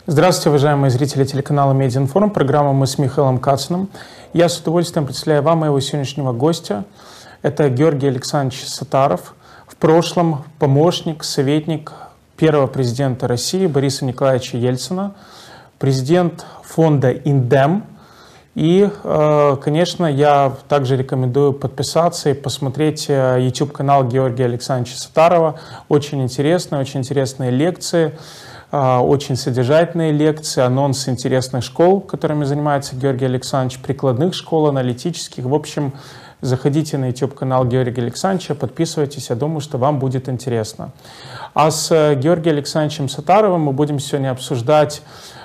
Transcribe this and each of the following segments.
Здравствуйте, уважаемые зрители телеканала Медиаинформ, программа «Мы с Михаилом Кациным». Я с удовольствием представляю вам моего сегодняшнего гостя. Это Георгий Александрович Саттаров, в прошлом помощник, советник первого президента России Бориса Николаевича Ельцина, президент фонда «Индем». И, конечно, я также рекомендую подписаться и посмотреть YouTube-канал Георгия Александровича Саттарова. Очень интересные лекции, очень содержательные лекции, анонсы интересных школ, которыми занимается Георгий Александрович, прикладных школ, аналитических. В общем, заходите на YouTube-канал Георгия Александровича, подписывайтесь, я думаю, что вам будет интересно. А с Георгием Александровичем Саттаровым мы будем сегодня обсуждать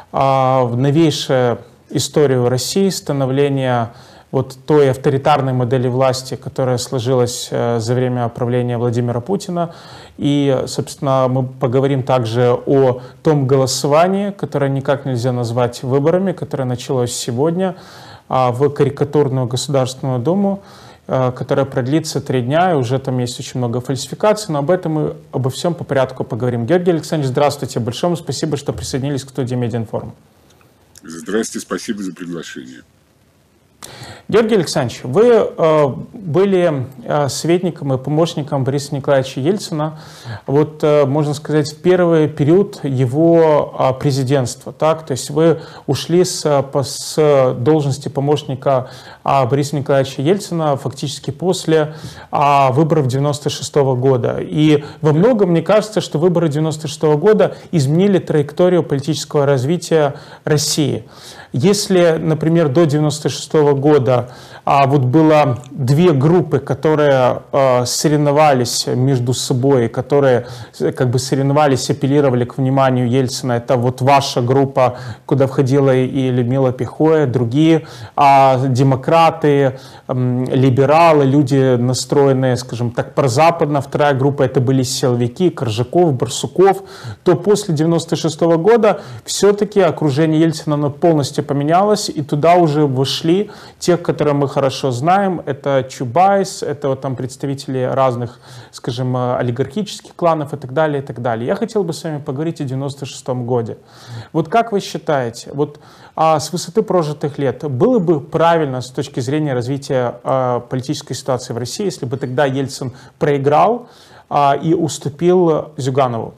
новейшее историю России, становление вот той авторитарной модели власти, которая сложилась за время правления Владимира Путина. И, собственно, мы поговорим также о том голосовании, которое никак нельзя назвать выборами, которое началось сегодня в карикатурную Государственную Думу, которая продлится 3 дня, и уже там есть очень много фальсификаций, но об этом мы обо всем по порядку поговорим. Георгий Александрович, здравствуйте, большое вам спасибо, что присоединились к студии Медиаинформ. Здравствуйте, спасибо за приглашение. Георгий Александрович, вы были советником и помощником Бориса Николаевича Ельцина, вот, можно сказать, в первый период его президентства, так? То есть вы ушли с должности помощника Бориса Николаевича Ельцина фактически после выборов 1996 года. И во многом, мне кажется, что выборы 1996 года изменили траекторию политического развития России. Если, например, до 1996 года вот было 2 группы, которые соревновались между собой, которые как бы соревновались, апеллировали к вниманию Ельцина, это вот ваша группа, куда входила и Людмила Пихоя, другие демократы, либералы, люди, настроенные, скажем так, прозападно. Вторая группа — это были силовики, Коржаков, Барсуков. То после 1996 года все-таки окружение Ельцина полностью поменялось, и туда уже вошли тех, которые мы хорошо знаем. Это Чубайс, это вот там представители разных, скажем, олигархических кланов и так далее, и так далее. Я хотел бы с вами поговорить о 1996 году. Вот как вы считаете, вот с высоты прожитых лет было бы правильно с точки зрения развития политической ситуации в России, если бы тогда Ельцин проиграл и уступил Зюганову?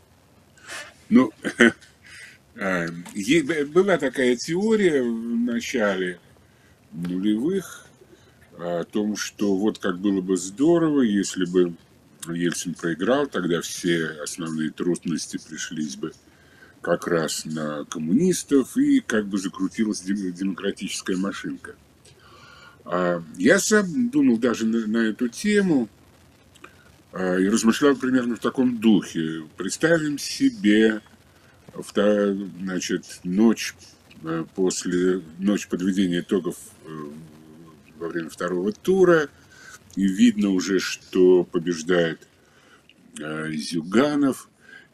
Ну, была такая теория в начале нулевых о том, что вот как было бы здорово, если бы Ельцин проиграл, тогда все основные трудности пришлись бы как раз на коммунистов, и как бы закрутилась демократическая машинка. Я сам думал даже на эту тему и размышлял примерно в таком духе. Представим себе, значит, ночь подведения итогов во время 2-го тура, и видно уже, что побеждает Зюганов.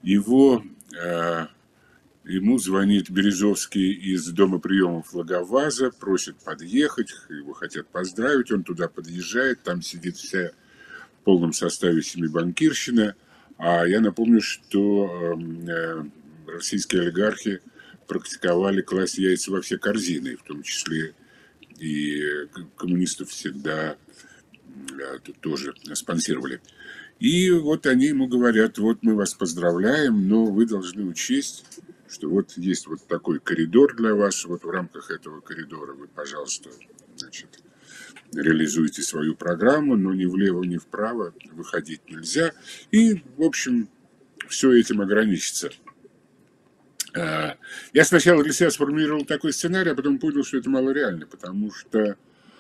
Ему звонит Березовский из дома приемов Логоваза, просит подъехать, его хотят поздравить, он туда подъезжает, там сидит вся в полном составе семибанкирщина. А я напомню, что российские олигархи практиковали класть яйца во все корзины, в том числе и коммунистов всегда тоже спонсировали. И вот они ему говорят: вот мы вас поздравляем, но вы должны учесть, что вот есть вот такой коридор для вас, вот в рамках этого коридора вы, пожалуйста, значит, реализуйте свою программу, но ни влево, ни вправо выходить нельзя. И, в общем, все этим ограничится. Я сначала для себя сформулировал такой сценарий, а потом понял, что это малореально, потому что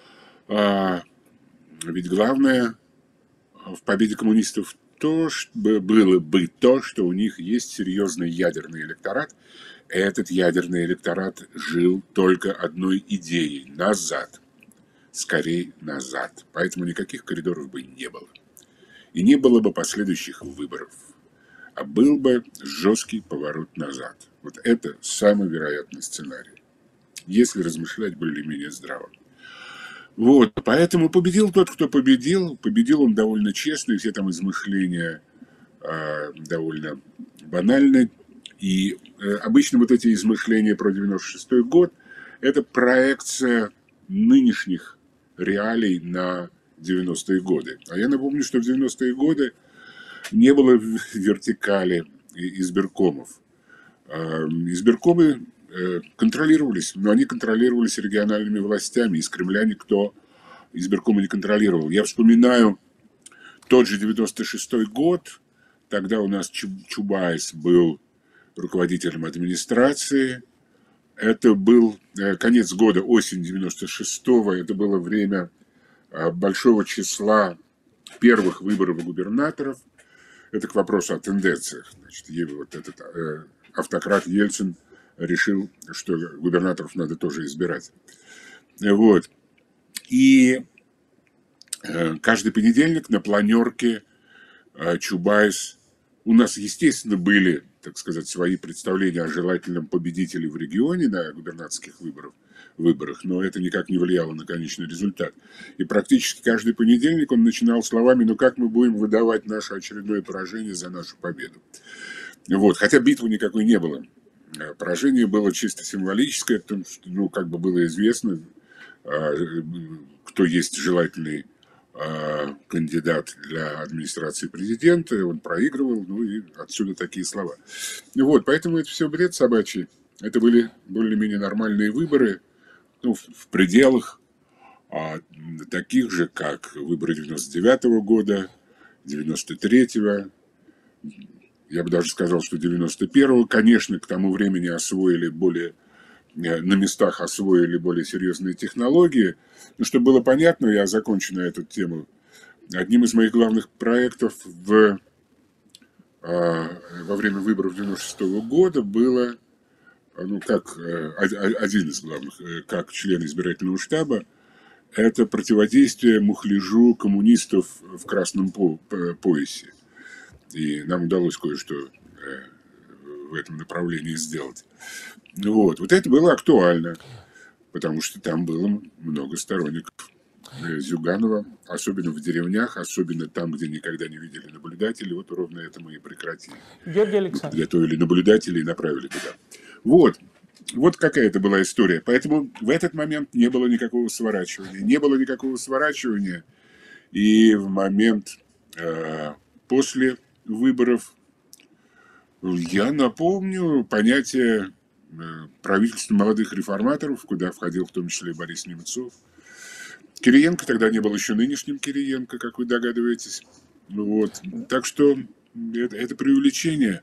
ведь главное в победе коммунистов было бы то, что у них есть серьезный ядерный электорат. Этот ядерный электорат жил только одной идеей – назад. Скорей назад. Поэтому никаких коридоров бы не было. И не было бы последующих выборов. А был бы жесткий поворот назад. Вот это самый вероятный сценарий, если размышлять более-менее здраво. Вот, поэтому победил тот, кто победил. Победил он довольно честно, и все там измышления довольно банальны. И обычно вот эти измышления про 96-й год – это проекция нынешних реалий на 90-е годы. А я напомню, что в 90-е годы не было вертикали избиркомов. Избиркомы контролировались, но они контролировались региональными властями. Из Кремля никто избиркомы не контролировал. Я вспоминаю тот же 96-й год, тогда у нас Чубайс был руководителем администрации. Это был конец года, осень 96-го. Это было время большого числа первых выборов губернаторов. Это к вопросу о тенденциях. Значит, вот этот автократ Ельцин решил, что губернаторов надо тоже избирать. Вот. И каждый понедельник на планерке Чубайс... У нас, естественно, были, так сказать, свои представления о желательном победителе в регионе на губернаторских выборах, но это никак не влияло на конечный результат. И практически каждый понедельник он начинал словами: ну как мы будем выдавать наше очередное поражение за нашу победу. Вот. Хотя битвы никакой не было. Поражение было чисто символическое, потому что, ну, как бы было известно, кто есть желательный кандидат для администрации президента, он проигрывал, ну и отсюда такие слова. Вот, поэтому это все бред собачий. Это были более-менее нормальные выборы, ну, в пределах таких же, как выборы 99-го года, 93-го, я бы даже сказал, что 91-го, конечно, к тому времени освоили на местах освоили более серьезные технологии. Но чтобы было понятно, я закончу на эту тему. Одним из моих главных проектов во время выборов 96-го года было, ну, как один из главных, как член избирательного штаба, это противодействие мухляжу коммунистов в красном поясе. И нам удалось кое-что в этом направлении сделать. Вот это было актуально, потому что там было много сторонников Зюганова, особенно в деревнях, особенно там, где никогда не видели наблюдателей. Вот ровно это мы и прекратили. Георгий Александрович. Подготовили наблюдателей и направили туда. Вот какая это была история. Поэтому в этот момент не было никакого сворачивания. Не было никакого сворачивания. И в момент после выборов я напомню понятие правительства молодых реформаторов, куда входил в том числе и Борис Немцов. Кириенко тогда не был еще нынешним Кириенко, как вы догадываетесь. Вот. Так что это преувеличение.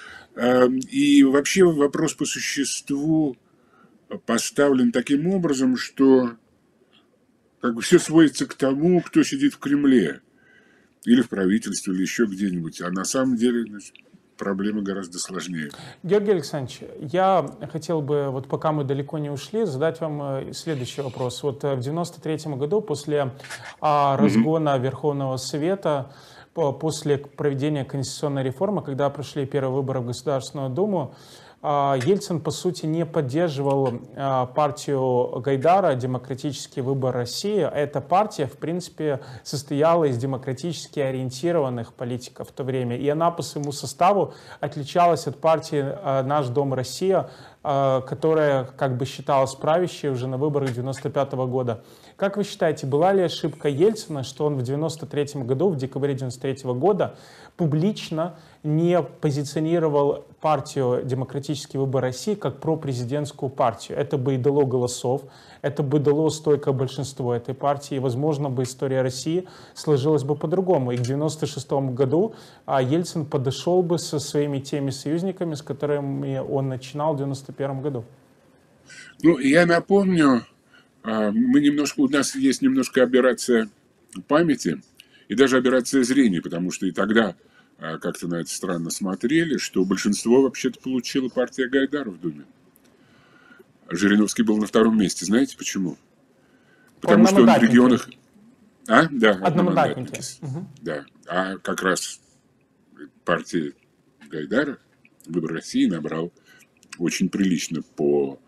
И вообще вопрос по существу поставлен таким образом, что как бы все сводится к тому, кто сидит в Кремле или в правительстве, или еще где-нибудь. А на самом деле, значит, проблема гораздо сложнее. Георгий Александрович, я хотел бы, вот пока мы далеко не ушли, задать вам следующий вопрос. Вот в 93-м году, после разгона Верховного Совета, после проведения конституционной реформы, когда прошли первые выборы в Государственную Думу, Ельцин, по сути, не поддерживал партию Гайдара «Демократический выбор России». Эта партия, в принципе, состояла из демократически ориентированных политиков в то время. И она по своему составу отличалась от партии «Наш дом Россия», которая как бы считалась правящей уже на выборах 95-го года. Как вы считаете, была ли ошибка Ельцина, что он в 93-м году, в декабре 93-го года, публично не позиционировал партию «Демократический выбор России» как пропрезидентскую партию? Это бы и дало голосов, это бы дало стойкое большинство этой партии, и, возможно, бы история России сложилась бы по-другому. И к 96-му году Ельцин подошел бы со своими теми союзниками, с которыми он начинал в 91-м году. Ну, я напомню, у нас есть немножко аберрация памяти и даже аберрация зрения, потому что и тогда как-то на это странно смотрели, что большинство вообще-то получила партия Гайдара в Думе. Жириновский был на втором месте. Знаете почему? Потому что он в регионах... Да, одномандатники. Да. А как раз партия Гайдара, Выбор России, набрал очень прилично по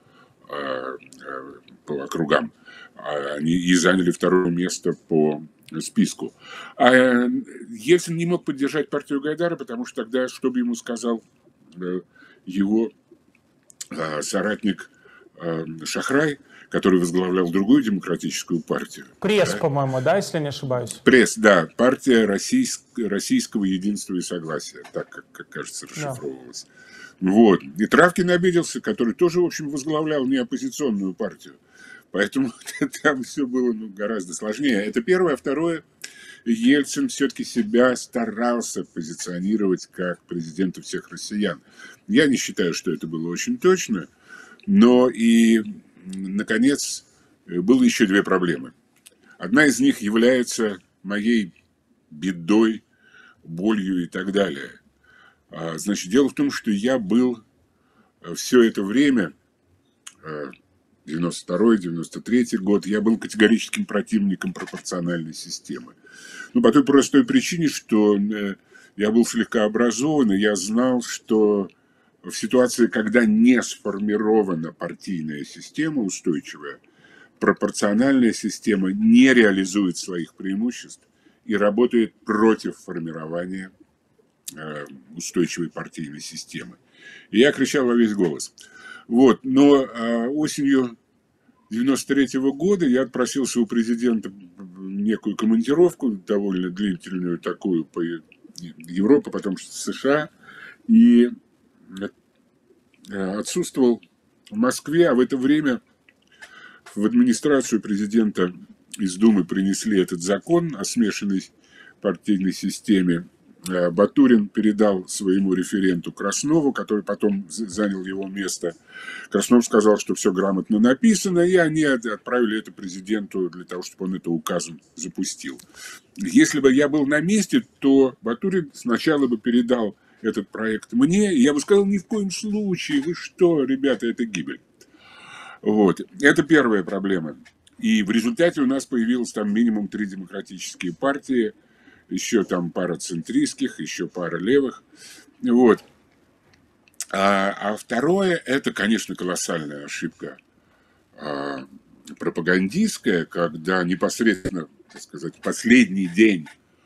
округам. Они и заняли второе место по списку. А Ельцин не мог поддержать партию Гайдара, потому что тогда, что бы ему сказал его соратник Шахрай, который возглавлял другую демократическую партию. Пресс, да? По-моему, да, если не ошибаюсь? Пресс, да. Партия российского единства и согласия, так, как кажется, расшифровывалась. Да. Вот. И Травкин обиделся, который тоже, в общем, возглавлял не оппозиционную партию. Поэтому там все было гораздо сложнее. Это первое. А второе, Ельцин все-таки себя старался позиционировать как президента всех россиян. Я не считаю, что это было очень точно, но и, наконец, было еще две проблемы. Одна из них является моей бедой, болью и так далее. Значит, дело в том, что я был все это время, 92-93 год, я был категорическим противником пропорциональной системы. Ну, по той простой причине, что я был слегка образован, и я знал, что в ситуации, когда не сформирована партийная система устойчивая, пропорциональная система не реализует своих преимуществ и работает против формирования устойчивой партийной системы. И я кричал во весь голос. Вот. Но осенью 93-го года я отпросился у президента некую командировку, довольно длительную такую, по Европе, потом в США, и отсутствовал в Москве, а в это время в администрацию президента из Думы принесли этот закон о смешанной партийной системе. Батурин передал своему референту Краснову, который потом занял его место. Краснов сказал, что все грамотно написано, и они отправили это президенту для того, чтобы он это указом запустил. Если бы я был на месте, то Батурин сначала бы передал этот проект мне, и я бы сказал, ни в коем случае, вы что, ребята, это гибель. Вот. Это первая проблема. И в результате у нас появилось там минимум 3 демократические партии, еще там пара центристских, еще пара левых. Вот. А второе, это, конечно, колоссальная ошибка пропагандистская, когда непосредственно, так сказать, последний день,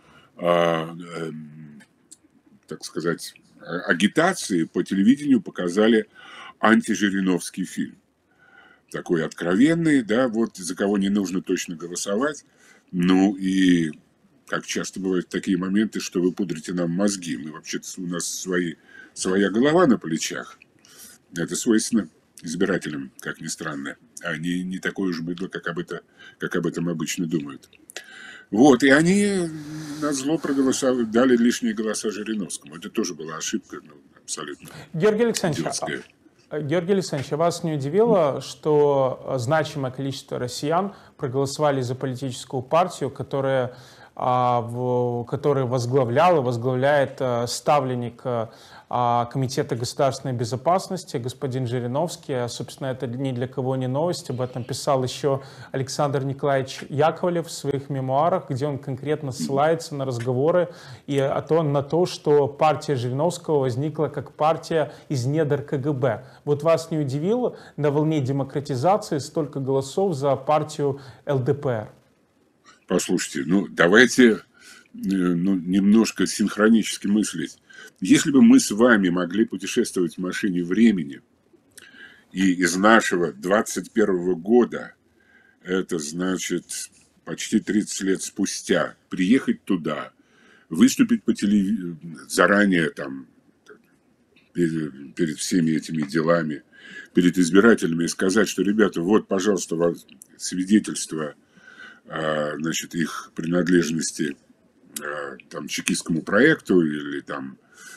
так сказать, агитации по телевидению показали антижириновский фильм. Такой откровенный, да, вот за кого не нужно точно голосовать. Ну и как часто бывают такие моменты, что вы пудрите нам мозги. Мы вообще-то, у нас своя голова на плечах. Это свойственно избирателям, как ни странно. Они не такое уж быдло, как об этом обычно думают. Вот, и они назло проголосовали, дали лишние голоса Жириновскому. Это тоже была ошибка, абсолютно идиотская. Георгий Александрович, вас не удивило, что значимое количество россиян проголосовали за политическую партию, которая возглавлял и возглавляет ставленник Комитета государственной безопасности господин Жириновский. Собственно, это ни для кого не новость. Об этом писал еще Александр Николаевич Яковлев в своих мемуарах, где он конкретно ссылается на разговоры и на то, что партия Жириновского возникла как партия из недр КГБ. Вот вас не удивило на волне демократизации столько голосов за партию ЛДПР? Послушайте, давайте немножко синхронически мыслить. Если бы мы с вами могли путешествовать в машине времени, и из нашего 21 года, это значит почти 30 лет спустя, приехать туда, выступить по телевизору, заранее там, перед всеми этими делами, перед избирателями и сказать, что, ребята, вот, пожалуйста, свидетельство, значит, их принадлежности там, чекистскому проекту или там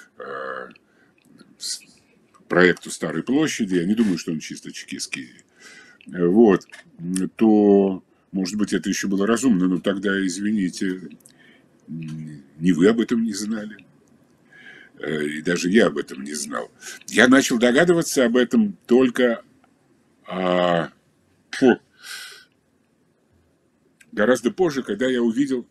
проекту Старой площади, я не думаю, что он чисто чекистский, вот, то, может быть, это еще было разумно, но тогда, извините, ни вы об этом не знали, и даже я об этом не знал. Я начал догадываться об этом только гораздо позже, когда я увидел,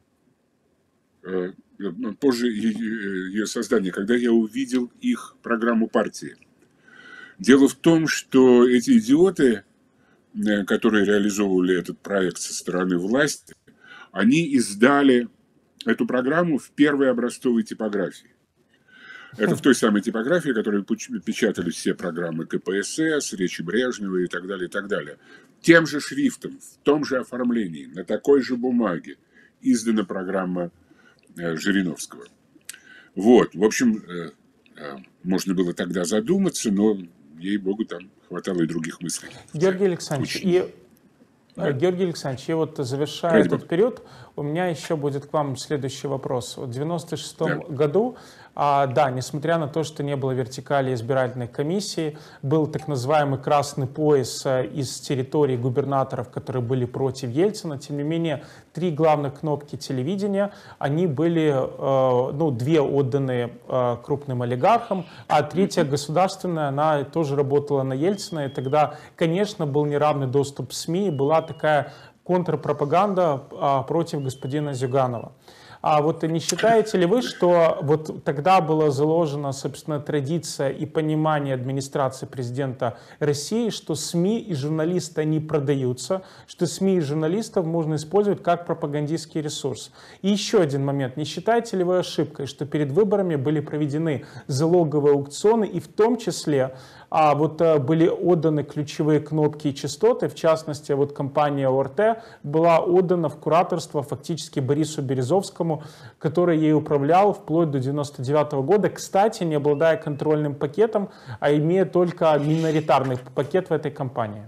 позже ее создания, когда я увидел их программу партии. Дело в том, что эти идиоты, которые реализовывали этот проект со стороны власти, они издали эту программу в первой образцовой типографии. Это в той самой типографии, которой печатались все программы КПСС, речи Брежнева и так далее, и так далее. Тем же шрифтом, в том же оформлении, на такой же бумаге издана программа Жириновского. Вот, в общем, можно было тогда задуматься, но, ей-богу, там хватало и других мыслей. Георгий Александрович, Георгий Александрович, и вот завершая этот период, у меня еще будет к вам следующий вопрос. В 1996 году, да, несмотря на то, что не было вертикали избирательной комиссии, был так называемый красный пояс из территории губернаторов, которые были против Ельцина. Тем не менее, 3 главных кнопки телевидения, они были, ну, 2 отданы крупным олигархам, а 3-я государственная, она тоже работала на Ельцина. И тогда, конечно, был неравный доступ СМИ, была такая контрпропаганда против господина Зюганова. А вот не считаете ли вы, что вот тогда была заложена, собственно, традиция и понимание администрации президента России, что СМИ и журналисты, они продаются, что СМИ и журналистов можно использовать как пропагандистский ресурс? И еще один момент. Не считаете ли вы ошибкой, что перед выборами были проведены залоговые аукционы, и в том числе вот были отданы ключевые кнопки и частоты, в частности, вот компания ОРТ была отдана в кураторство фактически Борису Березовскому, который ей управлял вплоть до 1999 года, кстати, не обладая контрольным пакетом, а имея только миноритарный пакет в этой компании?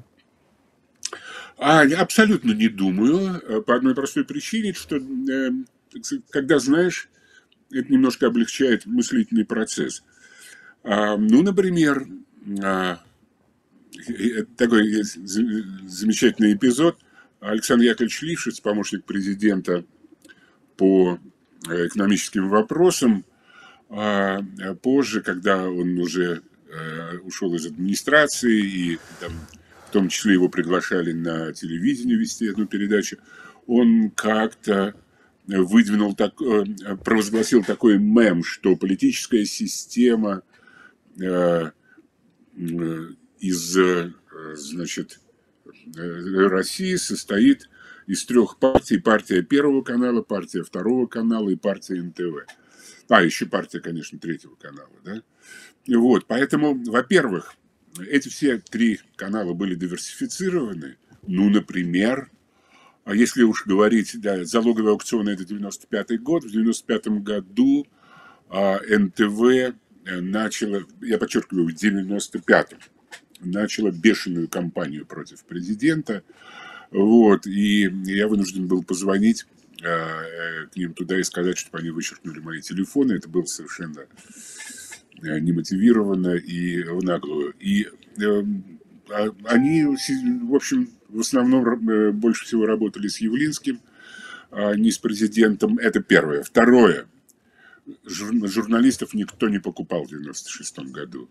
Я абсолютно не думаю, по одной простой причине, что когда знаешь, это немножко облегчает мыслительный процесс. Ну, например, такой замечательный эпизод. Александр Яковлевич Лившиц, помощник президента по экономическим вопросам, позже, когда он уже ушел из администрации, и там, в том числе его приглашали на телевидение вести одну передачу, он как-то провозгласил такой мем, что политическая система из, значит, России состоит из 3 партий. Партия Первого канала, партия Второго канала и партия НТВ. Еще партия, конечно, Третьего канала. Да? Вот, поэтому, во-первых, эти все 3 канала были диверсифицированы. Ну, например, если уж говорить, да, залоговые аукционы — это 95-й год. В 95-м году НТВ начала, я подчеркиваю, в 95-м, начала бешеную кампанию против президента. Вот, и я вынужден был позвонить к ним туда и сказать, чтобы они вычеркнули мои телефоны. Это было совершенно немотивированно и в наглую. И они, в общем, в основном больше всего работали с Явлинским, а не с президентом. Это первое. Второе. Журналистов никто не покупал в 96 году.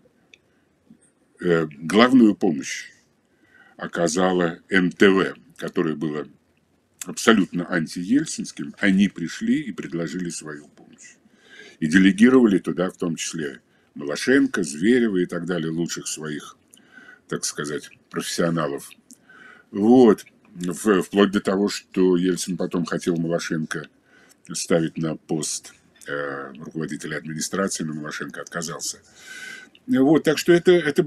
Главную помощь оказала НТВ, которое было абсолютно антиельцинским. Они пришли и предложили свою помощь. И делегировали туда в том числе Малашенко, Зверева и так далее, лучших своих, так сказать, профессионалов. Вот. Вплоть до того, что Ельцин потом хотел Малашенко ставить на пост руководителя администрации, но Малашенко отказался. Вот, так что это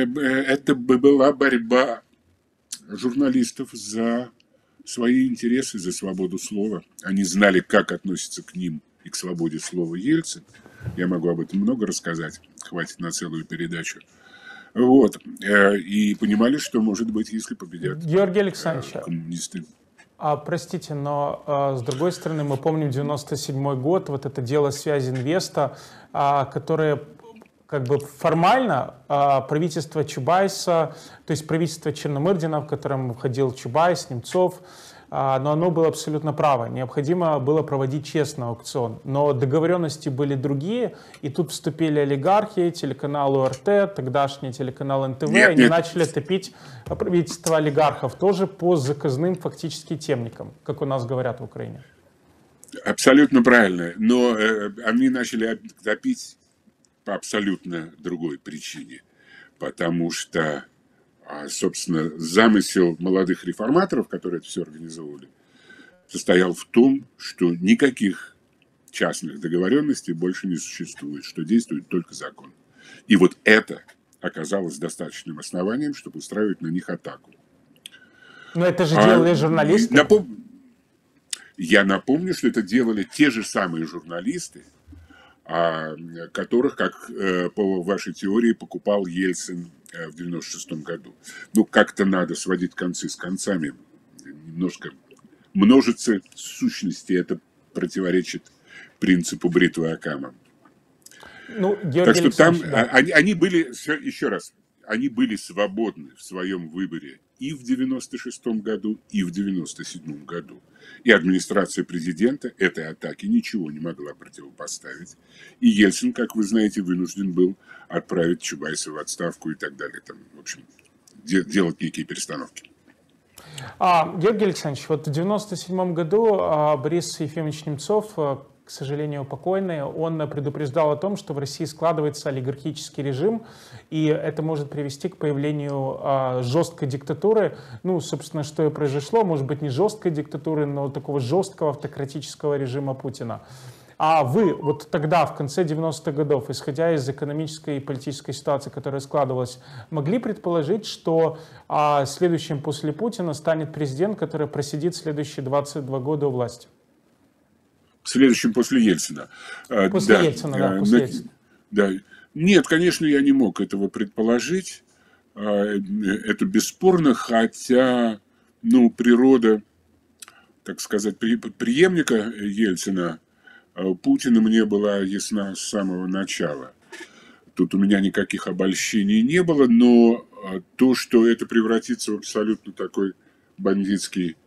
была борьба журналистов за свои интересы, за свободу слова. Они знали, как относится к ним и к свободе слова Ельцин. Я могу об этом много рассказать, хватит на целую передачу. Вот. И понимали, что может быть, если победят Георгий Александрович, коммунисты. Простите, но с другой стороны, мы помним 97 год, вот это дело связи Инвеста, которое как бы формально правительство Чубайса, то есть правительство Черномырдина, в котором входил Чубайс, Немцов, но оно было абсолютно право. Необходимо было проводить честный аукцион. Но договоренности были другие, и тут вступили олигархи, телеканал ОРТ, тогдашний телеканал НТВ, они начали топить правительство олигархов тоже по заказным фактически темникам, как у нас говорят в Украине. Абсолютно правильно. Но они начали топить по абсолютно другой причине. Потому что, собственно, замысел молодых реформаторов, которые это все организовывали, состоял в том, что никаких частных договоренностей больше не существует, что действует только закон. И вот это оказалось достаточным основанием, чтобы устраивать на них атаку. Но это же делали журналисты. Я напомню, что это делали те же самые журналисты, которых, как по вашей теории, покупал Ельцин в 1996 году. Ну, как-то надо сводить концы с концами. Немножко множится сущности, это противоречит принципу бритвы Окама. Ну, так что там они были, еще раз, они были свободны в своем выборе и в 1996 году, и в 1997 году. И администрация президента этой атаке ничего не могла противопоставить. И Ельцин, как вы знаете, вынужден был отправить Чубайса в отставку и так далее. Там, в общем, делать некие перестановки. Георгий Александрович, вот в 1997 году Борис Ефимович Немцов, к сожалению, покойный, он предупреждал о том, что в России складывается олигархический режим, и это может привести к появлению жесткой диктатуры. Ну, собственно, что и произошло, может быть, не жесткой диктатуры, но такого жесткого автократического режима Путина. А вы вот тогда, в конце 90-х годов, исходя из экономической и политической ситуации, которая складывалась, могли предположить, что следующим после Путина станет президент, который просидит следующие 22 года у власти? Следующим после Ельцина. После Ельцина, да, после Ельцина. Да. Нет, конечно, я не мог этого предположить. Это бесспорно, хотя, ну, природа, так сказать, преемника Ельцина, Путина, мне была ясна с самого начала. Тут у меня никаких обольщений не было, но то, что это превратится в абсолютно такой бандитский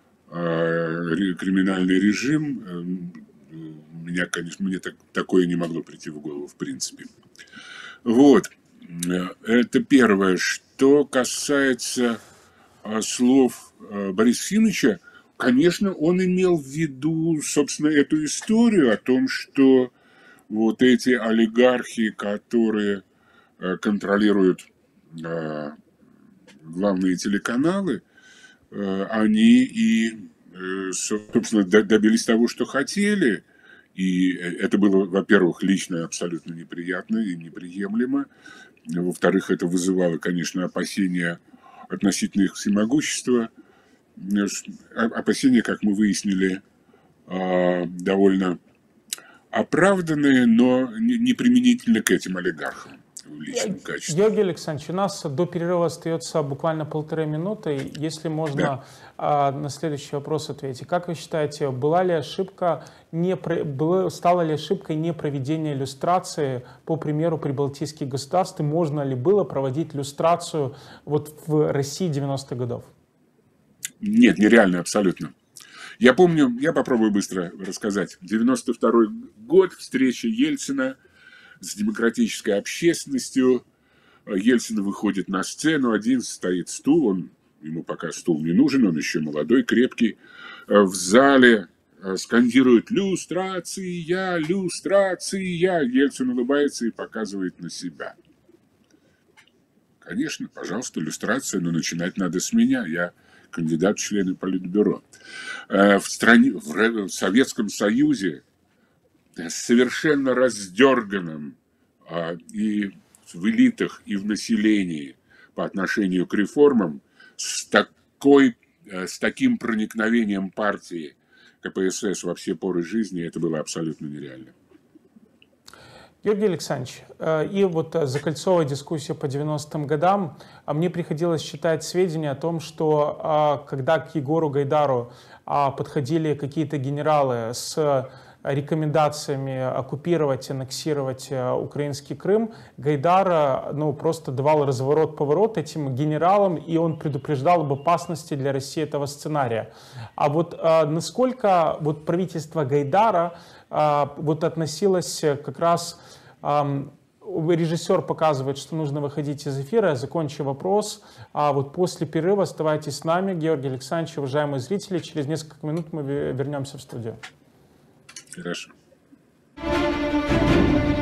криминальный режим, меня, конечно, мне такое не могло прийти в голову в принципе. Вот, это первое. Что касается слов Бориса Ефимовича, конечно, он имел в виду, собственно, эту историю о том, что вот эти олигархи, которые контролируют главные телеканалы, они и, собственно, добились того, что хотели. И это было, во-первых, лично абсолютно неприятно и неприемлемо. Во-вторых, это вызывало, конечно, опасения относительно их всемогущества. Опасения, как мы выяснили, довольно оправданные, но не применительны к этим олигархам в личном качестве. Георгий Александрович, у нас до перерыва остается буквально 1,5 минуты. Если можно, на следующий вопрос ответить. Как вы считаете, стала ли ошибкой непроведение люстрации по примеру прибалтийских государств? И можно ли было проводить люстрацию вот в России 90-х годов? Нет, нереально абсолютно. Я помню, я попробую быстро рассказать. 92-й год, встреча Ельцина с демократической общественностью. Ельцин выходит на сцену, один стоит стул, ему пока стул не нужен, он еще молодой, крепкий. В зале скандирует «Люстрация! Люстрация!». Ельцин улыбается и показывает на себя. Конечно, пожалуйста, люстрация, но начинать надо с меня. Я кандидат в члены Политбюро. В Советском Союзе совершенно раздерганным и в элитах, и в населении по отношению к реформам с таким проникновением партии КПСС во все поры жизни, это было абсолютно нереально. Георгий Александрович, и вот закольцовывая дискуссию по 90-м годам, мне приходилось читать сведения о том, что когда к Егору Гайдару подходили какие-то генералы с рекомендациями оккупировать, аннексировать украинский Крым, Гайдар просто давал разворот-поворот этим генералам, и он предупреждал об опасности для России этого сценария. А вот насколько вот правительство Гайдара относилось как раз... Режиссер показывает, что нужно выходить из эфира. Я закончу вопрос. Вот после перерыва оставайтесь с нами. Георгий Александрович, уважаемые зрители, через несколько минут мы вернемся в студию. Хорошо.